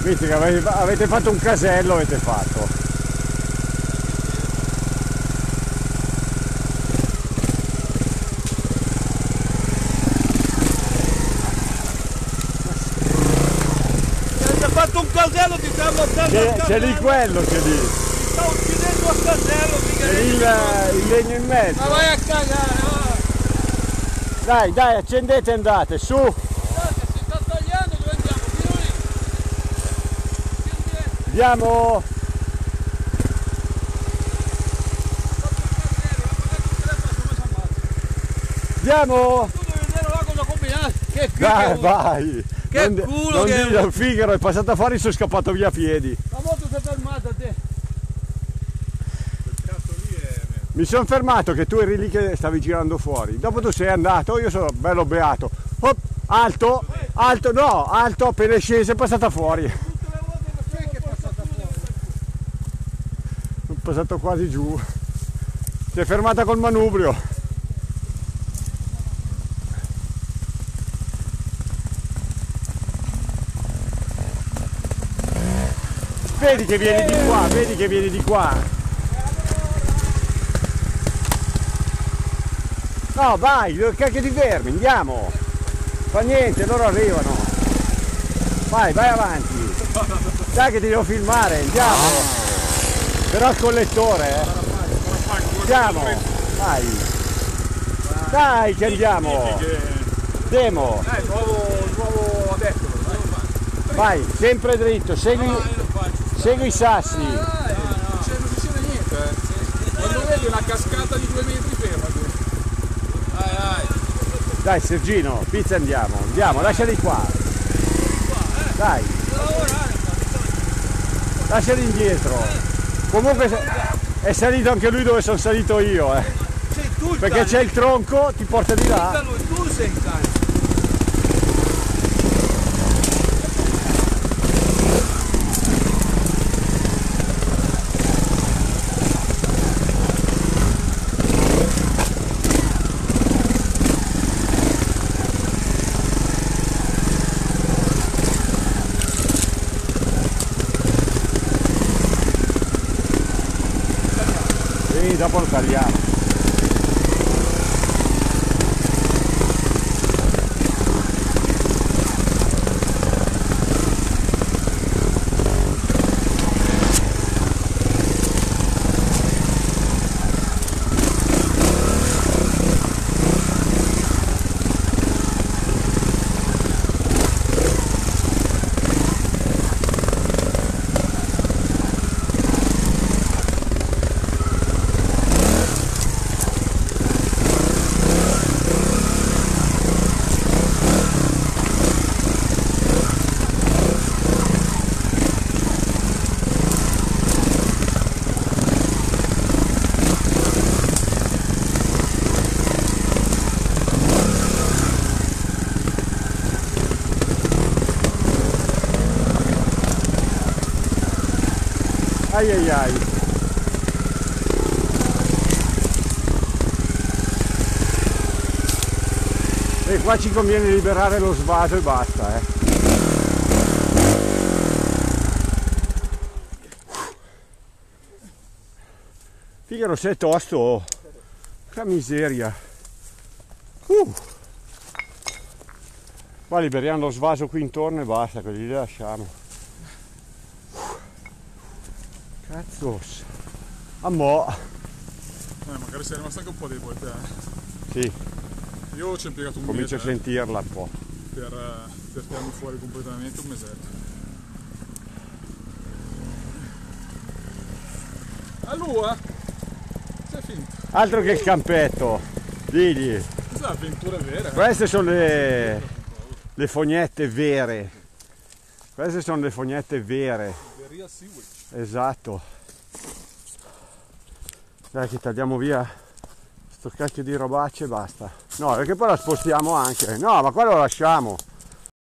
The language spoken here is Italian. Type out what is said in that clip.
Visto che avete fatto un casello, avete fatto. Hai fatto un casello, ti sta ammazzando il casello. C'è lì quello, c'è lì. Ti sta uccidendo il casello, mica. C'è lì il legno in mezzo. Ma vai a cagare, va. Dai, dai, accendete e andate, su. Guardate, si sta tagliando, dove andiamo? Fino lì. Andiamo. Andiamo. Tu devi vedere là cosa combinare. Che Dai, culo. vai. Che non, culo non che è. dillo, Figaro è passata fuori e sono scappato via a piedi. La moto si è fermata a te. Mi sono fermato che tu eri lì che stavi girando fuori. Dopo tu sei andato, io sono bello beato. Hop, alto, alto, no, alto, appena è sceso è passata fuori. Tutte le volte che è passata fuori. Sono passato quasi giù. Si è fermata col manubrio. Vedi che vieni di qua, vedi che vieni di qua. No, vai, cacchio di vermi, andiamo. Fa niente, loro arrivano. Vai, vai avanti. Dai che ti devo filmare, andiamo. Però il collettore, Andiamo, vai. Dai che andiamo. Demo. Nuovo adesso. Vai, sempre dritto, segui i sassi. Non succede niente. Quando vedi una cascata di 2 metri ferma. Dai Sergino, pizza andiamo, lasciali qua. Dai. Lasciali indietro. Comunque è salito anche lui dove sono salito io, Sei tu il perché c'è il tronco, ti porta di là. Tu sei il cane. Sì, dopo lo tagliamo. Ai ai ai. E qua ci conviene liberare lo svaso e basta, Figaro, sei tosto. Che miseria. Qua liberiamo lo svaso qui intorno e basta, quelli li lasciamo. Cazzo. A mo'. Magari sei rimasto anche un po' debole te. Sì. Io ci ho impiegato un Comincio mese a sentirla un po'. per tirarmi fuori completamente, un mesetto. Allora, sei finto. Altro che il campetto. Digli. Questa è avventura vera. Queste sono le fognette vere. Queste sono le fognette vere. The real sewage. Esatto. Dai che tagliamo via sto cacchio di robacce e basta. No, perché poi la spostiamo anche. No, ma qua lo lasciamo.